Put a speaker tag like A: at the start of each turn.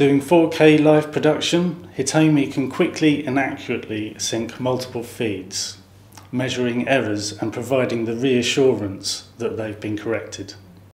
A: Doing 4K live production, Hitomi can quickly and accurately sync multiple feeds, measuring errors and providing the reassurance that they've been corrected.